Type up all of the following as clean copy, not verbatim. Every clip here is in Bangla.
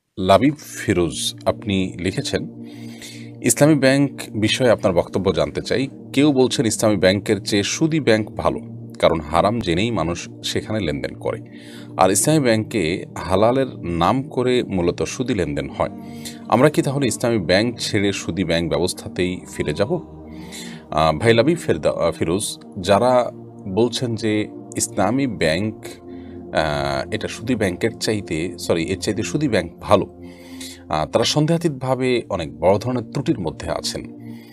লাবিব ফিরোজ আপনি লিখেছেন, ইসলামী ব্যাংক বিষয়ে আপনার বক্তব্য জানতে চাই। কেউ বলছেন ইসলামী ব্যাংকের চেয়ে সুদী ব্যাংক ভালো, কারণ হারাম জেনেই মানুষ সেখানে লেনদেন করে। আর ইসলামী ব্যাংকে হালালের নাম করে মূলত সুদী লেনদেন হয়। আমরা কি তাহলে ইসলামী ব্যাংক ছেড়ে সুদী ব্যাংক ব্যবস্থাতেই ফিরে যাব? ভাই লাবিব ফিরোজ, যারা বলছেন যে ইসলামী ব্যাংক এটা সুদী ব্যাংকের চাইতে এর চাইতে সুদী ব্যাংক ভালো, তারা সন্দেহাতীতভাবে অনেক বড় ধরনের ত্রুটির মধ্যে আছেন।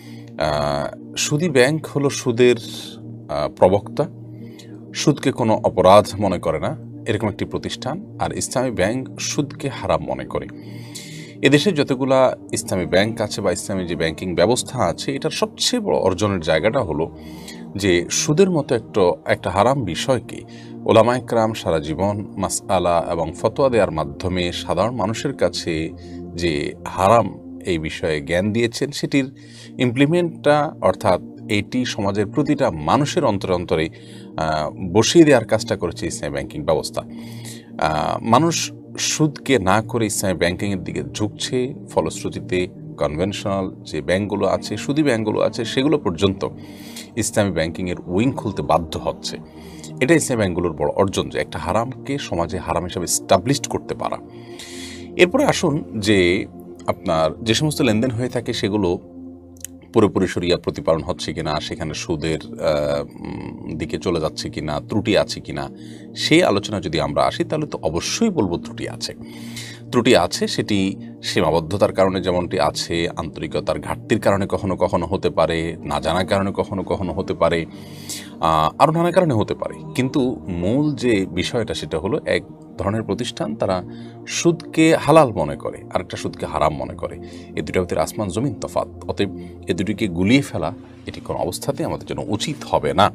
সুদী ব্যাংক হলো সুদের প্রবক্তা, সুদকে কোনো অপরাধ মনে করে না, এরকম একটি প্রতিষ্ঠান। আর ইসলামী ব্যাংক সুদকে হারাম মনে করে। এদেশে যতগুলা ইসলামী ব্যাংক আছে বা ইসলামী যে ব্যাংকিং ব্যবস্থা আছে, এটার সবচেয়ে বড় অর্জনের জায়গাটা হলো যে সুদের মতো একটা হারাম বিষয়কে ওলামায়ে কেরাম সারা জীবন মাসআলা এবং ফতোয়া দেওয়ার মাধ্যমে সাধারণ মানুষের কাছে যে হারাম এই বিষয়ে জ্ঞান দিয়েছেন, সেটির ইমপ্লিমেন্টটা অর্থাৎ এটি সমাজের প্রতিটা মানুষের অন্তরে অন্তরে বসিয়ে দেওয়ার কাজটা করেছে ইসলামী ব্যাংকিং ব্যবস্থা। মানুষ সুদকে না করে ইসলামী ব্যাংকিংয়ের দিকে ঝুঁকছে। ফলশ্রুতিতে কনভেনশনাল যে ব্যাংকগুলো আছে, সুদী ব্যাংকগুলো আছে, সেগুলো পর্যন্ত ইসলামী ব্যাংকিংয়ের উইং খুলতে বাধ্য হচ্ছে। এটা ইসলামী ব্যাংকগুলোর বড় অর্জন, যে একটা হারামকে সমাজে হারাম হিসাবে স্টাবলিশড করতে পারা। এরপরে আসুন যে আপনার যে সমস্ত লেনদেন হয়ে থাকে সেগুলো পুরোপুরি শরিয়া প্রতিপালন হচ্ছে কিনা, সেখানে সুদের দিকে চলে যাচ্ছে কিনা, ত্রুটি আছে কিনা, সেই আলোচনা যদি আমরা আসি তাহলে তো অবশ্যই বলবো ত্রুটি আছে। ত্রুটি আছে, সেটি সীমাবদ্ধতার কারণে যেমনটি আছে, আন্তরিকতার ঘাটতির কারণে কখনো কখনো হতে পারে, না জানার কারণে কখনো কখনো হতে পারে, আরও নানা কারণে হতে পারে। কিন্তু মূল যে বিষয়টা সেটা হলো, এক ধরনের প্রতিষ্ঠান তারা সুদকে হালাল মনে করে, আরেকটা সুদকে হারাম মনে করে। এই দুটোর ভিতরে আসমান জমিন তফাৎ। অতএব এ দুটিকে গুলিয়ে ফেলা এটি কোনো অবস্থাতেই আমাদের জন্য উচিত হবে না।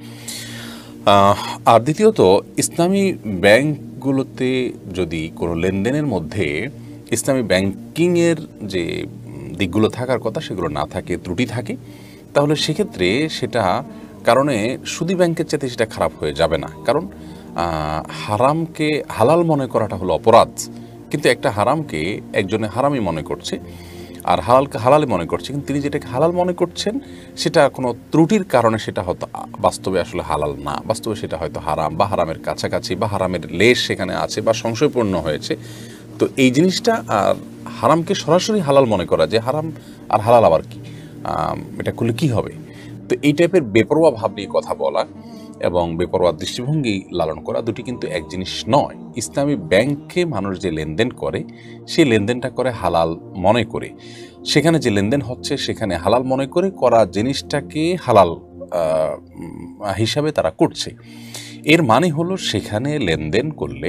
আর দ্বিতীয়ত, ইসলামী ব্যাংকগুলোতে যদি কোনো লেনদেনের মধ্যে ইসলামী ব্যাংকিংয়ের যে দিকগুলো থাকার কথা সেগুলো না থাকে, ত্রুটি থাকে, তাহলে সেক্ষেত্রে সেটা কারণে সুদী ব্যাংকের চাইতে সেটা খারাপ হয়ে যাবে না। কারণ হারামকে হালাল মনে করাটা হলো অপরাধ, কিন্তু একটা হারামকে একজনে হারামই মনে করছে আর হালালকে হালালই মনে করছে, কিন্তু তিনি যেটাকে হালাল মনে করছেন সেটা কোনো ত্রুটির কারণে সেটা হয়তো বাস্তবে আসলে হালাল না, বাস্তবে সেটা হয়তো হারাম বা হারামের কাছাকাছি বা হারামের লেশ সেখানে আছে বা সংশয়পূর্ণ হয়েছে। তো এই জিনিসটা আর হারামকে সরাসরি হালাল মনে করা, যে হারাম আর হালাল আবার কি, এটা করলে কী হবে, তো এই টাইপের বেপরোয়া ভাব নিয়ে কথা বলা এবং বেপরোয়া দৃষ্টিভঙ্গি লালন করা দুটি কিন্তু এক জিনিস নয়। ইসলামী ব্যাংকে মানুষ যে লেনদেন করে, সেই লেনদেনটা করে হালাল মনে করে। সেখানে যে লেনদেন হচ্ছে সেখানে হালাল মনে করে করা জিনিসটাকে হালাল হিসাবে তারা করছে। এর মানে হলো সেখানে লেনদেন করলে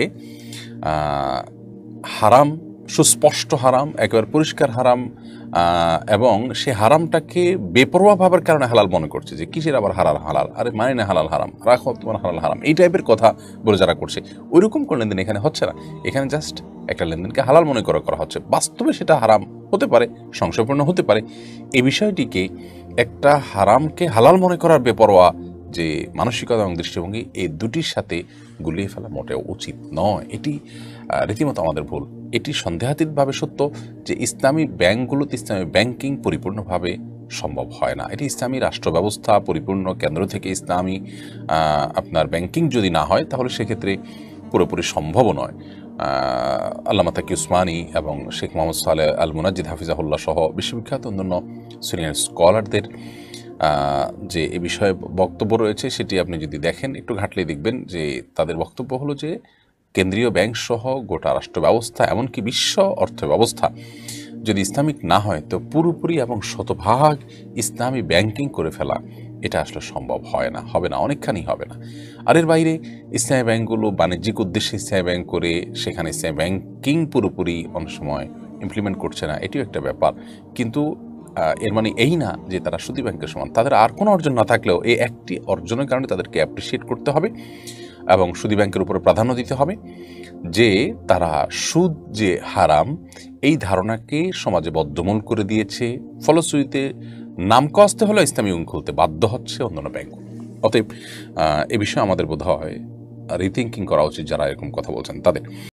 হারাম, সুস্পষ্ট হারাম, একেবারে পরিষ্কার হারাম, এবং সে হারামটাকে বেপরোয়া ভাবের কারণে হালাল মনে করছে, যে কিসের আবার হালাল হালাল, আরে মানে না হালাল হারাম, রাখো তোমার হালাল হারাম, এই টাইপের কথা বলে যারা করছে, ওইরকম কোনো লেনদেন এখানে হচ্ছে না। এখানে জাস্ট একটা লেনদেনকে হালাল মনে করা হচ্ছে, বাস্তবে সেটা হারাম হতে পারে, সংশয়পূর্ণ হতে পারে। এই বিষয়টিকে একটা হারামকে হালাল মনে করার বেপরোয়া যে মানসিকতা এবং দৃষ্টিভঙ্গি, এই দুটির সাথে গুলিয়ে ফেলা মোটেও উচিত নয়। এটি রীতিমতো আমাদের ভুল। এটি সন্দেহাতীতভাবে সত্য যে ইসলামী ব্যাংকগুলোতে ইসলামী ব্যাংকিং পরিপূর্ণভাবে সম্ভব হয় না। এটি ইসলামী রাষ্ট্র ব্যবস্থা পরিপূর্ণ কেন্দ্র থেকে ইসলামী আপনার ব্যাংকিং যদি না হয়, তাহলে সেক্ষেত্রে পুরোপুরি সম্ভবও নয়। আল্লামা তাকি উসমানী এবং শেখ মোহাম্মদ সালেহ আল মুনাজ্জিদ হাফিজাহুল্লাহ সহ বিশ্ববিখ্যাত অন্যান্য সিনিয়র স্কলারদের যে এ বিষয়ে বক্তব্য রয়েছে, সেটি আপনি যদি দেখেন, একটু ঘাটলে দেখবেন যে তাদের বক্তব্য হলো যে কেন্দ্রীয় ব্যাংক সহ গোটা রাষ্ট্র ব্যবস্থা, এমনকি বিশ্ব অর্থ ব্যবস্থা যদি ইসলামিক না হয়, তো পুরোপুরি এবং শতভাগ ইসলামী ব্যাংকিং করে ফেলা এটা আসলে সম্ভব হয় না, হবে না, অনেকখানি হবে না। আর এর বাইরে ইসলামী ব্যাংকগুলো বাণিজ্যিক উদ্দেশ্যে ইসলামী ব্যাংক করে সেখানে ইসলামী ব্যাংকিং পুরোপুরি অনেক সময় ইমপ্লিমেন্ট করছে না, এটিও একটা ব্যাপার। কিন্তু এর মানে এই না যে তারা সুদী ব্যাংকের সমান। তাদের আর কোনো অর্জন না থাকলেও এই একটি অর্জনের কারণে তাদেরকে অ্যাপ্রিসিয়েট করতে হবে এবং সুদী ব্যাংকের উপরে প্রাধান্য দিতে হবে, যে তারা সুদ যে হারাম এই ধারণাকে সমাজে বদ্ধমূল করে দিয়েছে। ফলশ্রুতিতে নাম কস্তে হলো ইসলামী ব্যাংক খুলতে বাধ্য হচ্ছে অন্যান্য ব্যাংক। অতএব এ বিষয়ে আমাদের বোধ হয় রিথিঙ্কিং করা উচিত যারা এরকম কথা বলছেন তাদের।